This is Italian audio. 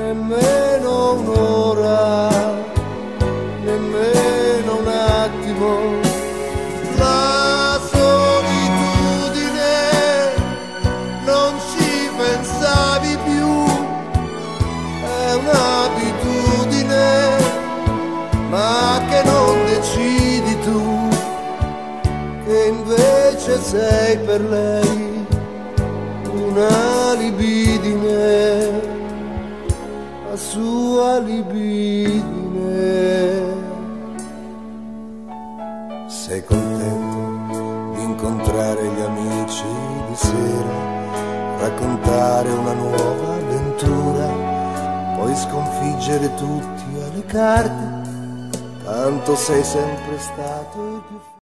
nemmeno un'ora, nemmeno un attimo. La solitudine non ci pensavi più, è un'abitudine ma che non decidi tu, che invece sei per lei una libidine, la sua libidine. Sei contento di incontrare gli amici di sera, raccontare una nuova avventura, poi sconfiggere tutti alle carte, tanto sei sempre stato il più